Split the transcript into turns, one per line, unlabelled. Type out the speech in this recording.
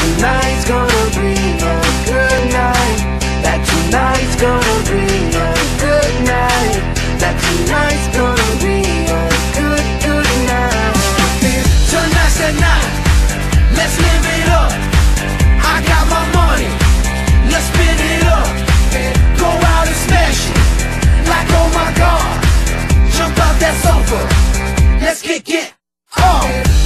tonight's gonna be a good night. That tonight's gonna be a good night. That tonight's gonna be a good, good night. Tonight's the night, let's live it up. I got my money, let's spin it up. Go out and smash it, like oh my God. Jump out that sofa, let's kick it off.